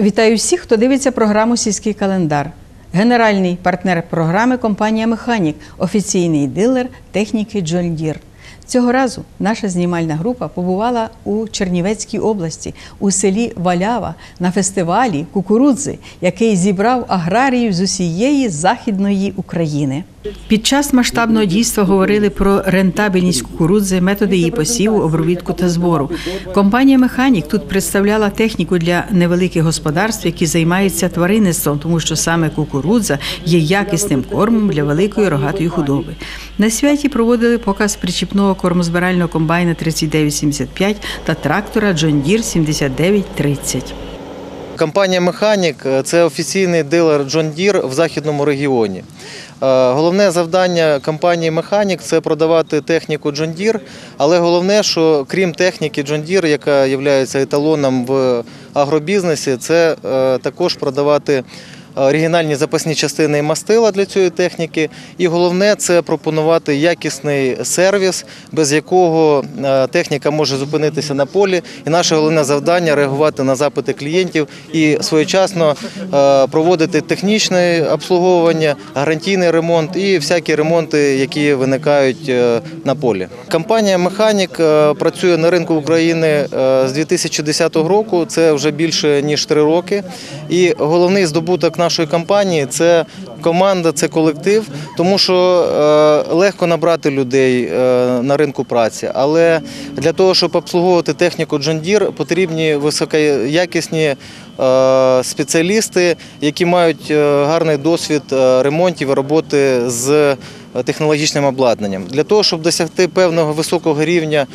Вітаю всіх, хто дивиться програму «Сільський календар». Генеральний партнер програми – компанія «Механік», офіційний дилер техніки John Deere. Цього разу наша знімальна група побувала у Чернівецькій області, у селі Валява, на фестивалі кукурудзи, який зібрав аграріїв з усієї Західної України. Під час масштабного дійства говорили про рентабельність кукурудзи, методи її посіву, обробітку та збору. Компанія «Механік» тут представляла техніку для невеликих господарств, які займаються тваринництвом, тому що саме кукурудза є якісним кормом для великої рогатої худоби. На святі проводили показ причіпного кормозбирального комбайна 3975 та трактора John Deere 7930. Компанія «Механік» – це офіційний дилер John Deere в Західному регіоні. Головне завдання компанії «Механік» – це продавати техніку John Deere, але головне, що крім техніки John Deere, яка є еталоном в агробізнесі, це також продавати оригінальні запасні частини і мастила для цієї техніки. І головне – це пропонувати якісний сервіс, без якого техніка може зупинитися на полі. І наше головне завдання – реагувати на запити клієнтів і своєчасно проводити технічне обслуговування, гарантійний ремонт і всякі ремонти, які виникають на полі. Компанія «Механік» працює на ринку України з 2010 року, це вже більше ніж 3 роки. І головний здобуток нашої компанії – це команда, це колектив, тому що легко набрати людей на ринку праці, але для того, щоб обслуговувати техніку John Deere, потрібні високоякісні спеціалісти, які мають гарний досвід ремонтів і роботи з технологічним обладнанням. Для того, щоб досягти певного високого рівня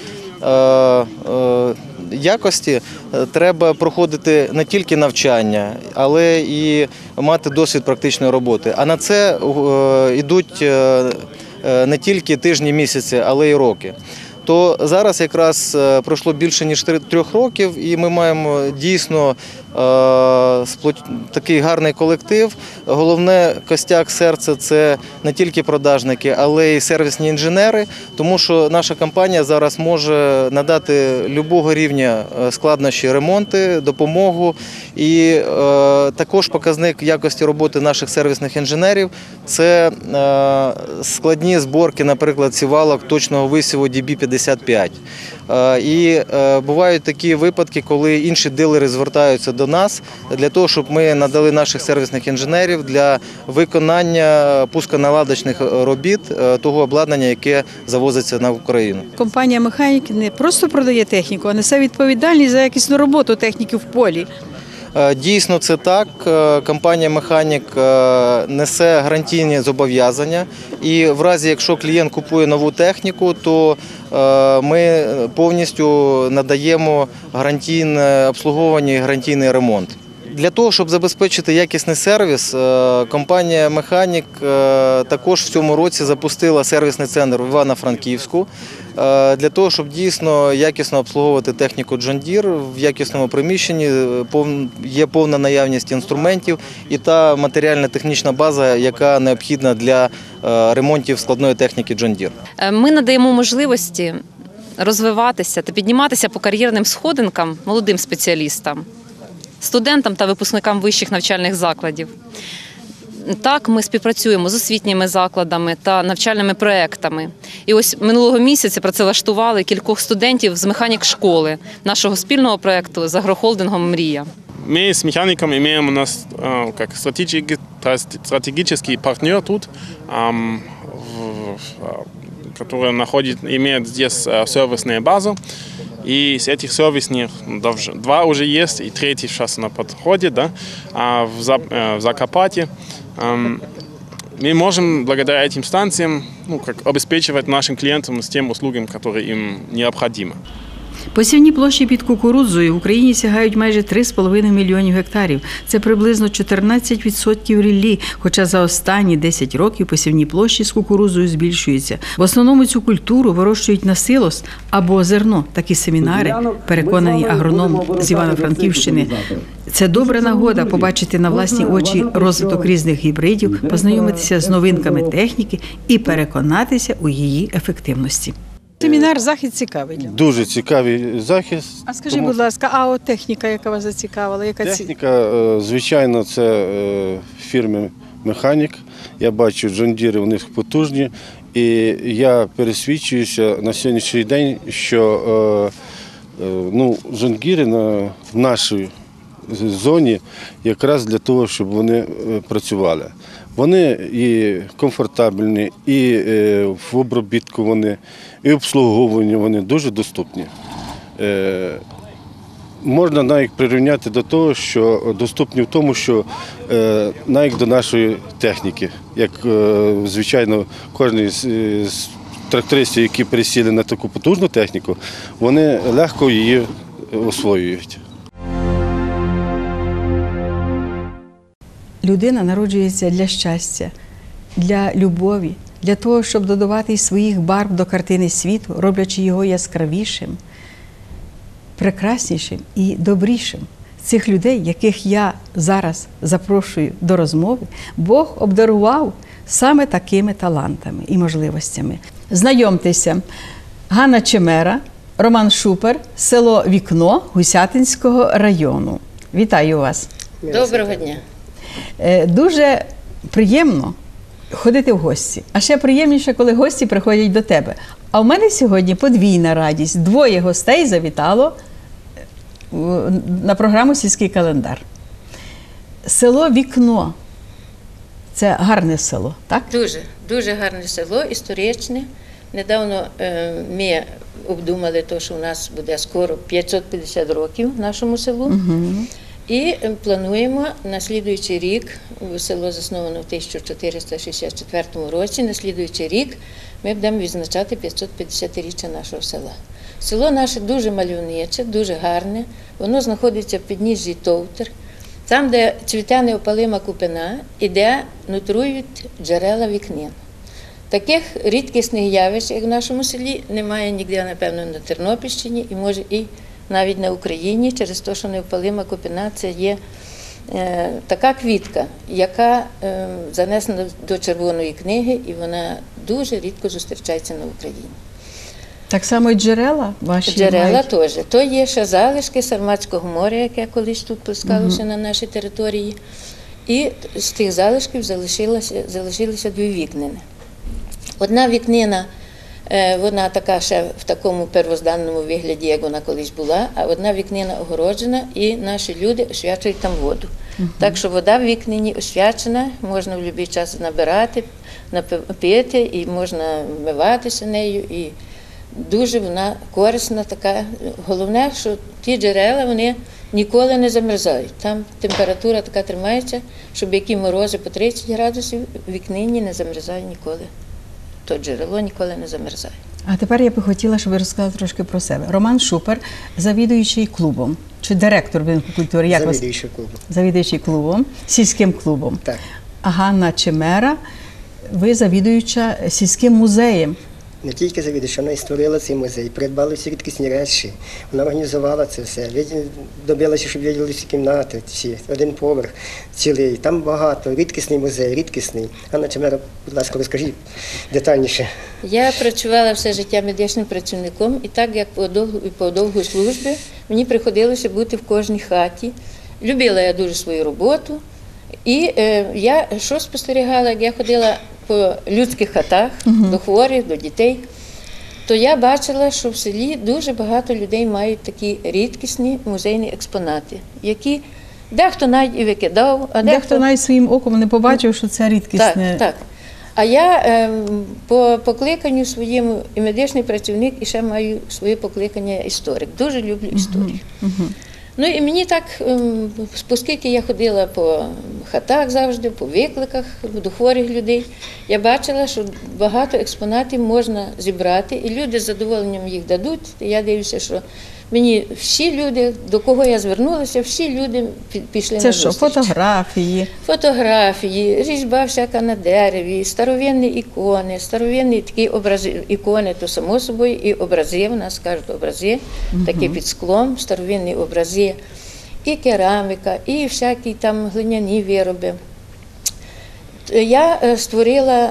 якості, треба проходити не тільки навчання, але і мати досвід практичної роботи. А на це йдуть не тільки тижні, місяці, але й роки. То зараз якраз пройшло більше ніж 3 років, і ми маємо дійсно такий гарний колектив. Головне, костяк серця – це не тільки продажники, але й сервісні інженери, тому що наша компанія зараз може надати будь-якого рівня складнощі ремонти, допомогу. І також показник якості роботи наших сервісних інженерів – це складні зборки, наприклад, сівалок точного висіву DB55. І бувають такі випадки, коли інші дилери звертаються до нас для того, щоб ми надали наших сервісних інженерів для виконання пусконаладочних робіт того обладнання, яке завозиться на Україну. Компанія «Механік» не просто продає техніку, а несе відповідальність за якісну роботу техніки в полі. Дійсно, це так. Компанія «Механік» несе гарантійні зобов'язання. І в разі, якщо клієнт купує нову техніку, то ми повністю надаємо гарантійне обслуговування і гарантійний ремонт. Для того, щоб забезпечити якісний сервіс, компанія «Механік» також в цьому році запустила сервісний центр в Івано-Франківську, для того, щоб дійсно якісно обслуговувати техніку John Deere в якісному приміщенні. Є повна наявність інструментів і та матеріально-технічна база, яка необхідна для ремонтів складної техніки John Deere. Ми надаємо можливості розвиватися та підніматися по кар'єрним сходинкам молодим спеціалістам, студентам та випускникам вищих навчальних закладів. Так, ми співпрацюємо з освітніми закладами та навчальними проєктами. І ось минулого місяця працевлаштували кількох студентів з механік-школи нашого спільного проєкту з агрохолдингом «Мрія». Мы с «Механиком» имеем у нас как стратегический партнер тут, который имеет здесь сервисную базу. И из этих сервисных 2 уже есть, и 3 сейчас на подходе, да, в Закарпатье. Мы можем благодаря этим станциям обеспечивать нашим клиентам с тем услугам, которые им необходимы. Посівні площі під кукурудзою в Україні сягають майже 3,5 мільйонів гектарів. Це приблизно 14% ріллі, хоча за останні 10 років посівні площі з кукурудзою збільшуються. В основному цю культуру вирощують на силос або зерно. Такі семінари, переконані агроном з Івано-Франківщини. Це добра нагода побачити на власні очі розвиток різних гібридів, познайомитися з новинками техніки і переконатися у її ефективності. Семінар, захід цікавий. Дуже цікавий захід. А скажіть, будь ласка, а от техніка, яка вас зацікавила? Техніка, звичайно, це фірми «Механік». Я бачу, джондіри у них потужні. І я пересвідчуюся на сьогоднішній день, що джондіри в нашій зоні якраз для того, щоб вони працювали. Вони і комфортабельні, і в обробітку вони, і обслуговування вони дуже доступні. Можна навіть прирівняти до того, що доступні в тому, що навіть до нашої техніки, як, звичайно, кожен з трактористів, які пересіли на таку потужну техніку, вони легко її освоюють. Людина народжується для щастя, для любові, для того, щоб додавати своїх барв до картини світу, роблячи його яскравішим, прекраснішим і добрішим. Цих людей, яких я зараз запрошую до розмови, Бог обдарував саме такими талантами і можливостями. Знайомтеся, Ганна Чемера, Роман Шупер, село Вікно Гусятинського району. Вітаю вас! Доброго дня! Дуже приємно ходити в гості. А ще приємніше, коли гості приходять до тебе. А в мене сьогодні подвійна радість. Двоє гостей завітало на програму «Сільський календар». Село Вікно – це гарне село, так? Дуже гарне село, історичне. Недавно ми обдумали те, що у нас буде скоро 550 років нашому селу. І плануємо на слідуючий рік, село засновано в 1464 році, на слідуючий рік ми будемо відзначати 550-річчя нашого села. Село наше дуже мальовниче, дуже гарне, воно знаходиться в підніжжі Товтер, там, де цвіте неопалима купина і де нутрують джерела вікнин. Таких рідкісних явищ, як в нашому селі, немає ніде, напевно, на Тернопільщині і, може, і навіть на Україні, через те, що неопалима купина – це є така квітка, яка занесена до Червоної книги, і вона дуже рідко зустрічається на Україні. Так само і джерела ваші? Джерела теж. То є ще залишки Сарматського моря, яке колись тут плескалося на нашій території. І з тих залишків залишилися дві вікнини. Одна вікнина, вона така ще в такому первозданному вигляді, як вона колись була, а одна вікнина огороджена, і наші люди освячують там воду. Так що вода в вікнині освячена, можна в будь-який час набирати, пити, і можна вмиватися нею, і дуже вона корисна така. Головне, що ті джерела, вони ніколи не замерзають. Там температура така тримається, щоб які морози по 30 градусів, в вікнині не замерзає ніколи. То джерело ніколи не замерзає. А тепер я би хотіла, щоб ви розказали трошки про себе. Роман Шупер, завідуючий клубом, чи директор будинку культури? Завідуючий клубом. Завідуючий клубом, сільським клубом. Так. А Ганна Чемера, ви завідуюча сільським музеєм. Не тільки завідуюча, вона і створила цей музей, придбала всі рідкісні речі, вона організувала це все, добилася, щоб виділилися кімнати, один поверх цілий, там багато, рідкісний музей, рідкісний. Ганна Чемера, будь ласка, розкажіть детальніше. Я працювала все життя медичним працівником, і так як по довгій службі, мені приходилося бути в кожній хаті. Любила я дуже свою роботу, і я що спостерігала, як я ходила по людських хатах, до хворих, до дітей, то я бачила, що в селі дуже багато людей мають такі рідкісні музейні експонати, які дехто навіть і викидав, а Дехто навіть своїм оком не побачив, що це рідкісне. Так. А я по покликанню своєму і медичний працівник, і ще маю своє покликання історик. Дуже люблю історію. Ну і мені так, оскільки я ходила по хатах завжди, по викликах до хворих людей, я бачила, що багато експонатів можна зібрати, і люди з задоволенням їх дадуть. Я дивлюся, що мені всі люди, до кого я звернулася, всі люди пішли на зустріч. Це що, фотографії? Фотографії, різьба всяка на дереві, старовинні ікони, старовинні такі образи, ікони, то само собою і образи, в нас кажуть образи, такі під склом, старовинні образи, і кераміка, і всякі там глиняні вироби. Я створила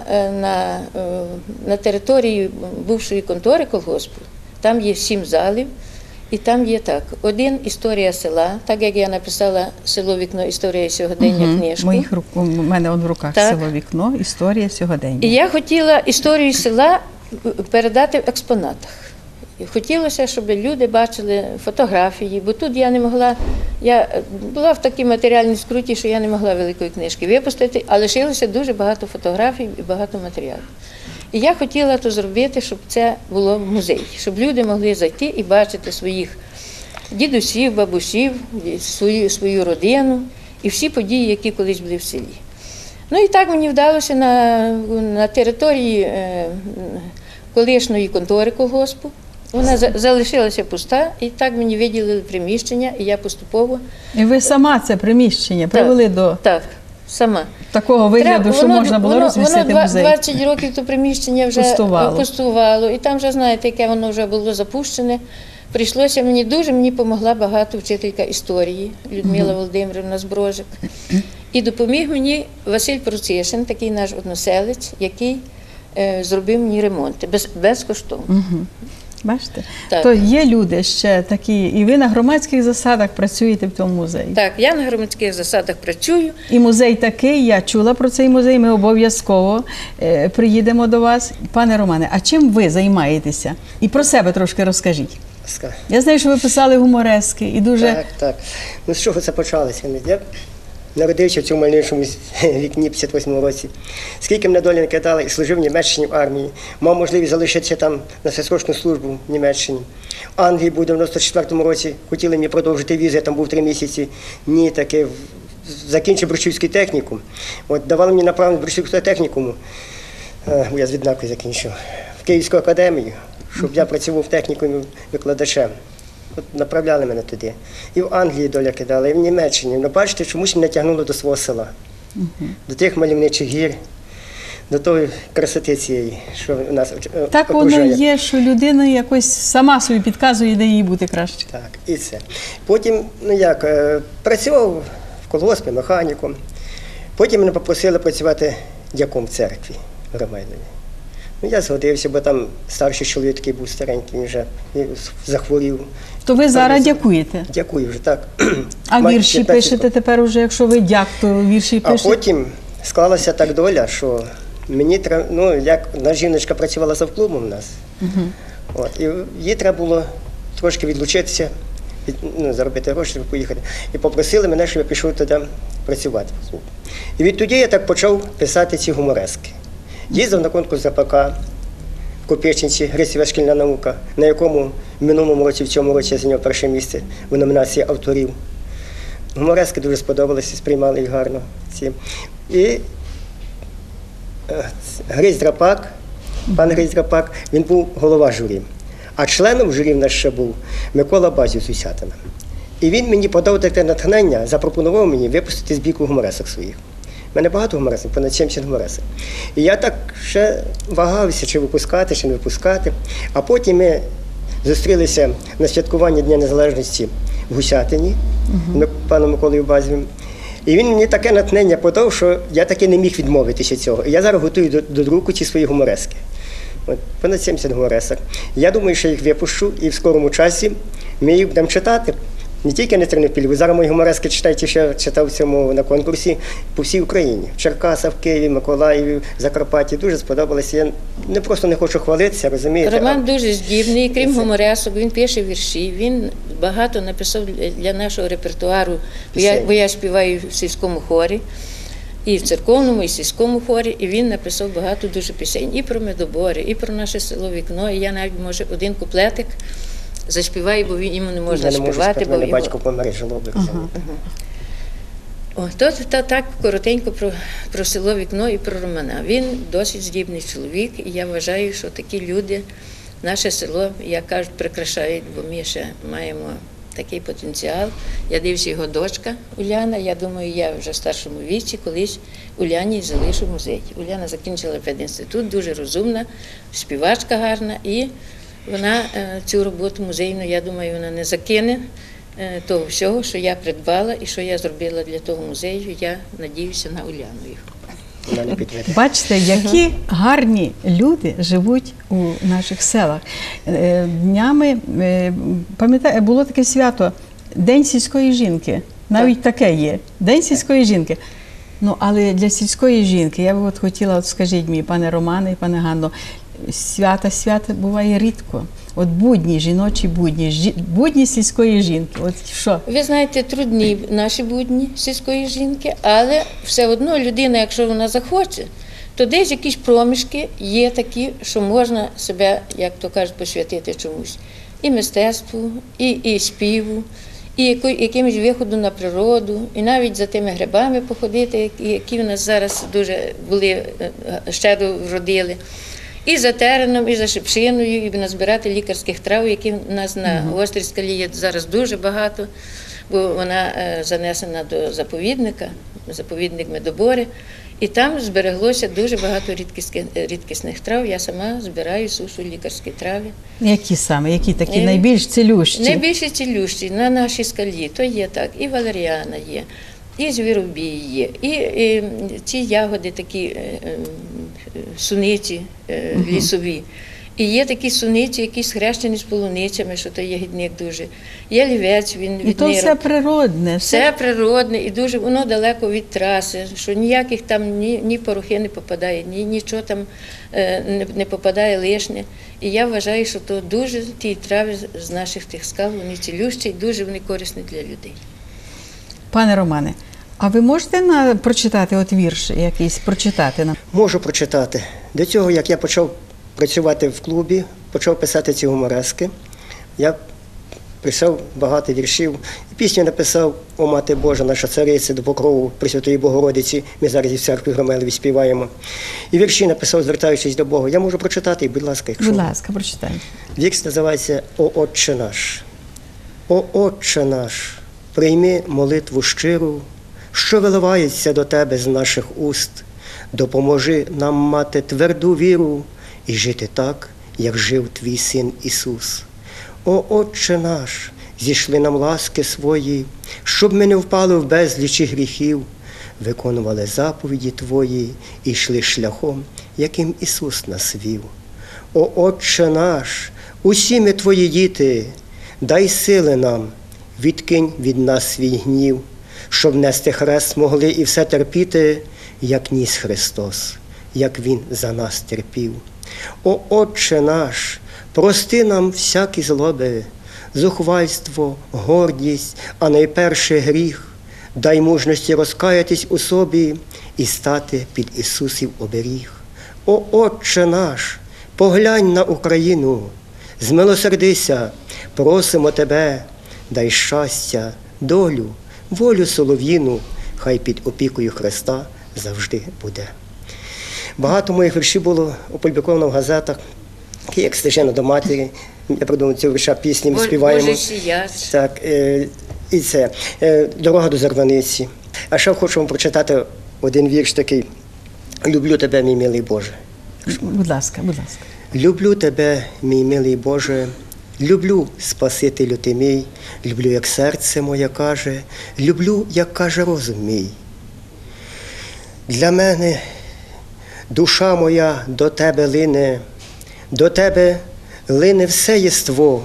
на території бувшої контори колгоспу, там є 7 залів, і там є так, один – історія села, так як я написала «Село вікно. Історія сьогодення» книжку. У мене в руках Так. «Село вікно. Історія сьогодення». І я хотіла історію села передати в експонатах. І хотілося, щоб люди бачили фотографії, бо тут я не могла, я була в такій матеріальній скруті, що я не могла великої книжки випустити, а лишилося дуже багато фотографій і багато матеріалу. І я хотіла то зробити, щоб це було в музеї, щоб люди могли зайти і бачити своїх дідусів, бабусів, свою родину і всі події, які колись були в селі. Ну і так мені вдалося на території колишньої контори колгоспу. Вона залишилася пуста, і так мені виділили приміщення, і я поступово… І ви сама це приміщення привели до Так, сама. такого вигляду, що можна було розмістити воно музей. 20 років то приміщення вже пустувало. І там вже, знаєте, яке воно вже було запущене. Прийшлося мені допомогла багато вчителька історії Людмила Володимирівна Зброжик. І допоміг мені Василь Процишин, такий наш односелець, який зробив мені ремонти безкоштовно. Бачите? Так. То є люди ще такі, і ви на громадських засадах працюєте в тому музеї. Так, я на громадських засадах працюю. І музей такий, я чула про цей музей, ми обов'язково приїдемо до вас. Пане Романе, а чим ви займаєтеся? І про себе трошки розкажіть. Я знаю, що ви писали гуморески і дуже… Так. Ну з чого це почалося? Я народився в цьому мальовничому вікні 58-му році. Скільки мене доля не кидала і служив в Німеччині в армії. Мав можливість залишитися там на всесрочну службу в Німеччині. В Англії був в 94-му році, хотіли мені продовжити візу, я там був 3 місяці. Ні, таки закінчив Брущівський технікум. От давали мені направлення в Брущівську технікуму, бо я з відзнакою закінчив, в Київську академію, щоб я працював в технікумі викладачем. От направляли мене туди. І в Англії доля кидала, і в Німеччині. Ну, бачите, чомусь мене тягнуло до свого села, до тих мальовничих гір, до тої красоти цієї, що у нас Так окружає. воно є, що людина якось сама собі підказує, де їй бути краще. Так, і це. Потім, працював в колгоспі механіком. Потім мене попросили працювати дяком в церкві в Ромайнові. Ну, я згодився, бо там старший чоловік такий був старенький, він вже захворів. То ви зараз дякуєте? Дякую вже, так. А вірші пишете тепер уже, якщо ви дяк, то вірші А пишете? потім склалася так доля, що мені треба, як одна жіночка працювала завклубом у нас, і їй треба було трошки відлучитися, заробити гроші, щоб поїхати. І попросили мене, щоб я пішов туди працювати. І відтоді я так почав писати ці гуморески. Їздив на конкурс ЗПК в Копичинці, Грицьєва шкільна наука, на якому в минулому році, в цьому році я зайняв перше місце в номінації авторів. Гуморески дуже сподобалися, сприймали їх гарно. І Гриць Драпак, пан Гриць Драпак, він був голова журі. А членом журі в нас ще був Микола Базів з Усятина. І він мені подав таке натхнення, запропонував мені випустити збірку гуморесок своїх. У мене багато гуморесок, понад 70 гуморесок. І я так ще вагався, чи випускати, чи не випускати. А потім ми зустрілися на святкуванні Дня Незалежності в Гусятині, паном Миколою Базівим. І він мені таке натхнення подав, що я таки не міг відмовитися цього. І я зараз готую до друку ці свої гуморески. Понад 70 гуморесок. Я думаю, що їх випущу, і в скорому часі ми їх будемо читати. Не тільки на Тернопілі, зараз мої гуморески читайте, що я читав цьому на конкурсі по всій Україні. В Черкасах, в Києві, Миколаєві, Закарпатті. Дуже сподобалося. Я не просто не хочу хвалитися, розумієте? Роман дуже здібний, крім гуморесок, він пише вірші, він багато написав для нашого репертуару, бо я співаю в сільському хорі, і в церковному, і в сільському хорі, і він написав багато дуже пісень і про медобори, і про наше село Вікно, і я навіть, може, один куплетик заспіваю, бо йому не можна співати. Бо мене батько помер, жалоби. Так коротенько про село Вікно і про Романа. Він досить здібний чоловік, і я вважаю, що такі люди наше село, як кажуть, прикрашають, бо ми ще маємо такий потенціал. Я дивлюся, його дочка Уляна, я думаю, я вже в старшому віці колись Уляні залишу музей. Уляна закінчила педінститут, дуже розумна, співачка гарна, і вона цю роботу музейну, я думаю, вона не закине того всього, що я придбала і що я зробила для того музею. Я надіюся на Уляну. вона не підведе. Бачите, які гарні люди живуть у наших селах. Днями, пам'ятаю, було таке свято День сільської жінки. Навіть таке є. День сільської жінки. Ну, але для сільської жінки, я б от хотіла, от скажіть мені, пане Романе і пане Ганно, свята буває рідко. От будні, жіночі будні, будні сільської жінки. От що? Ви знаєте, трудні наші будні сільської жінки, але все одно людина, якщо вона захоче, то десь якісь проміжки є такі, що можна себе, як то кажуть, посвятити чомусь. І мистецтву, і співу, і якимось виходу на природу, і навіть за тими грибами походити, які в нас зараз дуже були, щедро вродили. І за тереном, і за шипшиною, і назбирати лікарських трав, які в нас на Острій Скалі є зараз дуже багато, бо вона занесена до заповідника, заповідник Медобори. І там збереглося дуже багато рідкісних трав. Я сама збираю, сушу лікарські трави. Які саме? Які такі найбільш цілющі? Найбільш цілющі на нашій скалі. То є так, і валеріана є, і звіробій є, і ці ягоди такі суниці лісові. І є такі суниці, які схрещені з полуницями, що то є гідник дуже. Є лівець, він від і то все природне. Все природне, і дуже воно далеко від траси, що ніяких там ні порохи не попадає, нічого там не попадає лишнє. І я вважаю, що то дуже ті трави з наших тих скал, вони цілющі і дуже вони корисні для людей. Пане Романе, а ви можете прочитати от вірш якийсь, прочитати нам? Можу прочитати. До цього, як я почав працювати в клубі, почав писати ці гуморески, я писав багато віршів. Пісню написав «О, Мати Божа, наша цариця, до покрову Пресвятої Богородиці». Ми зараз в церкві Громелеві співаємо. І вірші написав, звертаючись до Бога. Я можу прочитати, будь ласка, якщо... Будь ласка, прочитайте. Вірш називається «О, Отче наш». «О, Отче наш, прийми молитву щиру, що виливається до Тебе з наших уст. Допоможи нам мати тверду віру і жити так, як жив Твій Син Ісус. О, Отче наш, зійшли нам ласки свої, щоб ми не впали в безлічі гріхів, виконували заповіді Твої і йшли шляхом, яким Ісус нас вів. О, Отче наш, усі ми Твої діти, дай сили нам, відкинь від нас свій гнів, щоб нести хрест могли і все терпіти, як ніс Христос, як Він за нас терпів. О, Отче наш, прости нам всякі злоби, зухвальство, гордість, а найперше гріх. Дай мужності розкаятись у собі і стати під Ісусів оберіг. О, Отче наш, поглянь на Україну, змилосердися, просимо Тебе, дай щастя, долю, волю солов'їну, хай під опікою Христа завжди буде. Багато моїх віршів було опубліковано в газетах, як «Стежина до матері». Я придумав цього вірша, пісні ми співаємо. Боже сіяч. Так, і це «Дорога до Зарваниці». А ще хочу вам прочитати один вірш такий «Люблю тебе, мій милий Боже». Будь ласка, будь ласка. Люблю тебе, мій милий Боже, люблю, Спасителю ти мій, люблю, як серце моє каже, люблю, як каже розум мій. Для мене душа моя до тебе лине, до тебе лине все єство,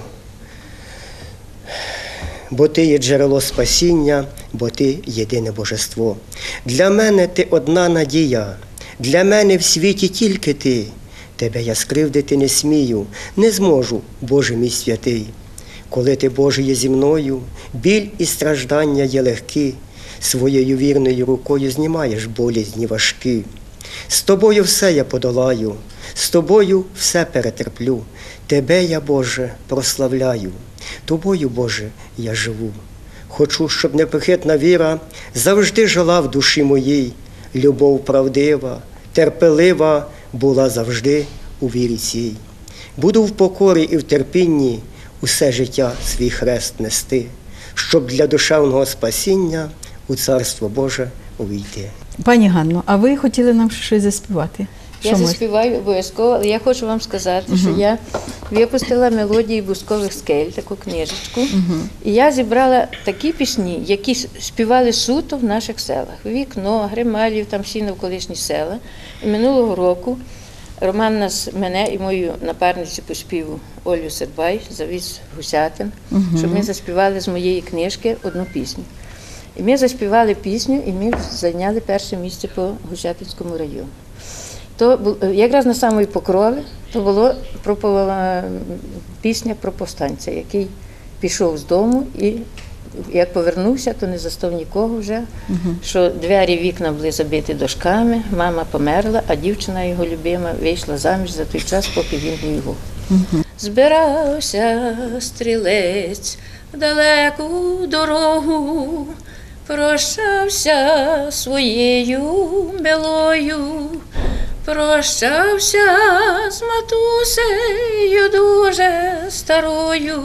бо ти є джерело спасіння, бо ти єдине божество. Для мене ти одна надія, для мене в світі тільки ти. Тебе я скривдити не смію, не зможу, Боже мій святий. Коли ти, Боже, є зі мною, біль і страждання є легкі, своєю вірною рукою знімаєш болізні важкі. З тобою все я подолаю, з тобою все перетерплю. Тебе я, Боже, прославляю, тобою, Боже, я живу. Хочу, щоб непохитна віра завжди жила в душі моїй, любов правдива, терпелива була завжди у вірі цій. Буду в покорі і в терпінні усе життя свій хрест нести, щоб для душевного спасіння у Царство Боже увійти. Пані Ганно, а ви хотіли нам щось заспівати? Я Що заспіваю обов'язково, але я хочу вам сказати, що я випустила мелодії бускових скель, таку книжечку, і я зібрала такі пісні, які співали суто в наших селах. Вікно, Грималів, там всі навколишні села. І минулого року Роман мене і мою напарницю по співу Олю Сербай завіз в Гусятин, щоб ми заспівали з моєї книжки одну пісню. І ми заспівали пісню, і ми зайняли перше місце по Гусятинському району. То якраз на самої Покрови то була пісня про повстанця, який пішов з дому і як повернувся, то не застав нікого вже, що двері, вікна були забиті дошками, мама померла, а дівчина його любима вийшла заміж за той час, поки він воював. Збирався стрілець в далеку дорогу, прощався своєю милою, прощався з матусею дуже старою,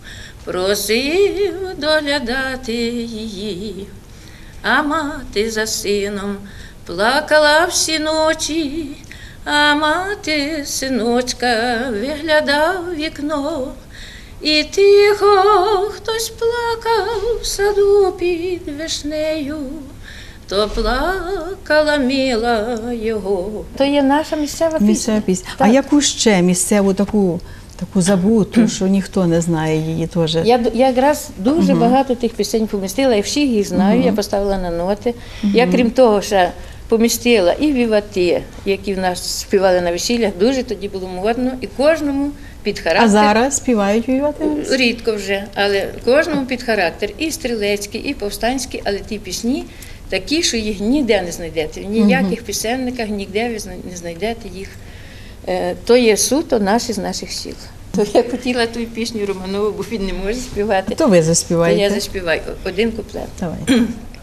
просив доглядати її, а мати за сином плакала всі ночі, а мати синочка виглядав в вікно, і тихо хтось плакав в саду під вишнею, то плакала мила його. То є наша місцева пісня. Місцева пісня. А Так. яку ще місцеву таку забуту, що ніхто не знає її теж? Я якраз дуже багато тих пісень помістила, і всіх їх знаю, я поставила на ноти. Я, крім того, ще помістила і вівати, які в нас співали на весіллях, дуже тоді було модно, і кожному під характер. А зараз співають вівати? Рідко вже, але кожному під характер. І стрілецькі, і повстанські, але ті пісні такі, що їх ніде не знайдете. В ніяких пісенниках, ніде ви не знайдете їх. То є суто наші з наших сіл. То я хотіла ту пісню Романову, бо він не може співати. То ви То заспіваєте? я заспіваю один куплет. Давай.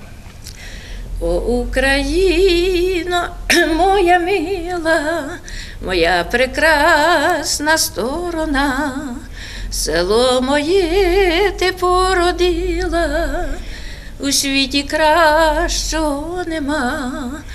О, Україно, моя мила, моя прекрасна сторона, село моє ти породила, у світі кращого нема.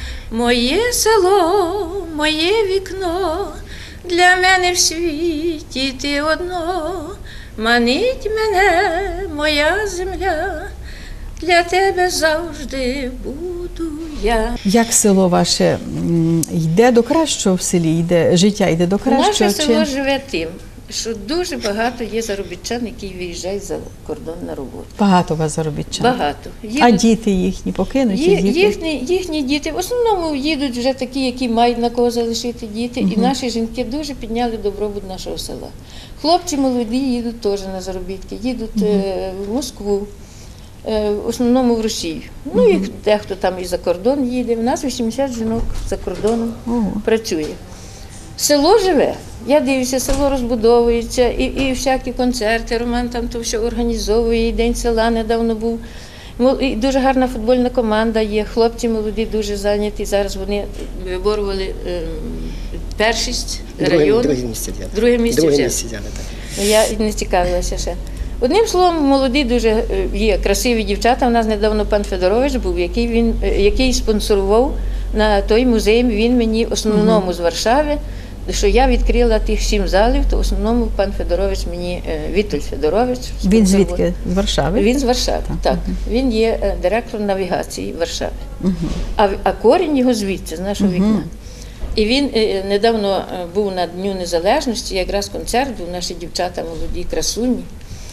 Моє село, моє вікно, для мене в світі ти одно, манить мене моя земля, для тебе завжди буду я. Як село ваше йде до кращого в селі? Життя йде до кращого? Наше село живе тим, що дуже багато є заробітчан, які виїжджають за кордон на роботу. Багато у вас заробітчан? Багато. А діти їхні покинуті? Їхні діти в основному їдуть вже такі, які мають на кого залишити діти. І наші жінки дуже підняли добробут нашого села. Хлопці молоді їдуть теж на заробітки, їдуть в Москву, в основному в Росію. Ну і дехто там і за кордон їде. У нас 80 жінок за кордоном працює. Село живе. Я дивлюся, село розбудовується, і всякі концерти, Роман там то все організовує, і День села недавно був. І дуже гарна футбольна команда є, хлопці молоді дуже зайняті. Зараз вони виборювали першість району. Друге місце взяли. Так. Я не цікавилася ще. Одним словом, молоді дуже є красиві дівчата. У нас недавно пан Федорович був, який спонсорував на той музей. Він мені в основному з Варшави, що я відкрила тих 7 залів, то в основному пан Федорович мені, Віталь Федорович. Він звідки? З Варшави? Він з Варшави, так. Він є директор навігації Варшави. А корінь його звідси, з нашого вікна. І він недавно був на Дню Незалежності, якраз концерт був, наші дівчата молоді, красуні.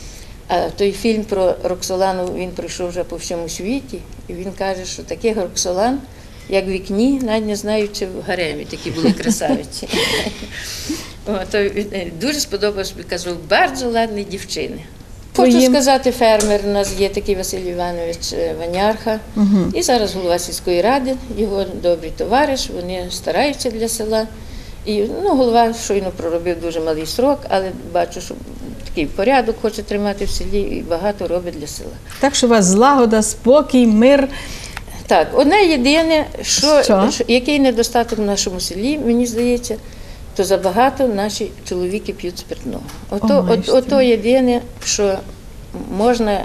А той фільм про Роксолану, він пройшов вже по всьому світі, і він каже, що таких Роксолан, як в вікні, навіть не знають, чи в гаремі такі були красавиці. Дуже сподобалось, казав, дуже ладні дівчини. Хочу сказати, фермер у нас є такий Василь Іванович Ванярха, і зараз голова сільської ради, його добрий товариш, вони стараються для села. І голова щойно проробив дуже малий срок, але бачу, що такий порядок хоче тримати в селі і багато робить для села. Так що у вас злагода, спокій, мир. Так, одне єдине, який недостаток в нашому селі, мені здається, то забагато наші чоловіки п'ють спиртного. Ото єдине, що можна,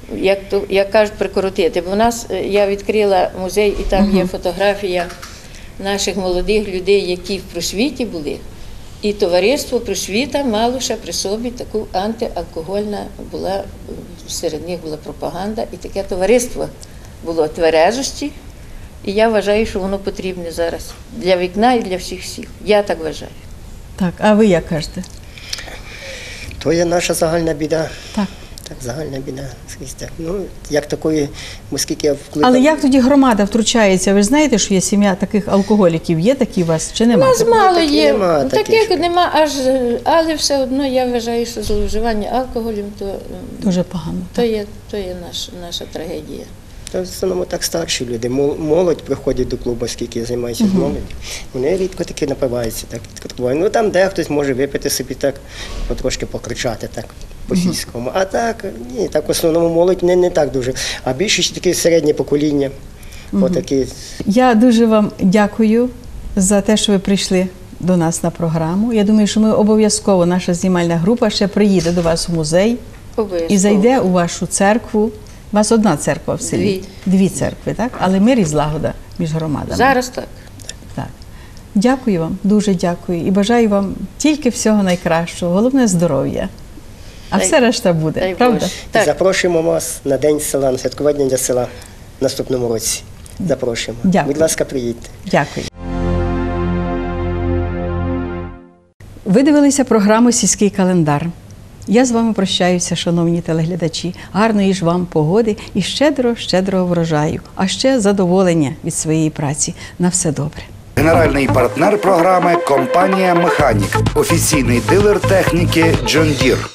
як кажуть, прикоротити. Бо в нас, я відкрила музей, і там є фотографія наших молодих людей, які в просвіті були. І товариство «Просвіта» мало ще при собі таку антиалкогольна була, серед них була пропаганда, і таке товариство було тверезості. І я вважаю, що воно потрібне зараз для вікна і для всіх. Я так вважаю. Так, а ви як кажете? То є наша загальна біда. Так. Так, загальна біда. Скрізь так. Ну, як такої, оскільки я вкликав... Але як тоді громада втручається? Ви ж знаєте, що є сім'я таких алкоголіків? Є такі у вас чи У немає? нас мало таких є, нема таких. таких нема, але все одно я вважаю, що зловживання алкоголем Дуже погано. то є наша трагедія. Та в основному так старші люди. Молодь приходять до клубу, оскільки я займаюся з молоддю. Вони рідко таки напиваються. Так, ну там дехтось може випити собі так, потрошки покричати так по-сільському. А так, ні, так в основному молодь не так дуже. А більшість таке середнє покоління. Отакі. Я дуже вам дякую за те, що ви прийшли до нас на програму. Я думаю, що ми обов'язково, наша знімальна група ще приїде до вас у музей і зайде у вашу церкву. У вас одна церква в селі? Дві церкви, так? Але мир і злагода між громадами. Зараз так. Так. Дякую вам, дуже дякую. І бажаю вам тільки всього найкращого. Головне – здоров'я. А все решта буде, правда? Так. Запрошуємо вас на День села, на святкування Дня села в наступному році. Запрошуємо. Дякую. Будь ласка, приїдьте. Дякую. Ви дивилися програму «Сільський календар». Я з вами прощаюся, шановні телеглядачі. Гарної ж вам погоди і щедрого врожаю, а ще задоволення від своєї праці. На все добре. Генеральний партнер програми – компанія «Механік». Офіційний дилер техніки «Джон Дір».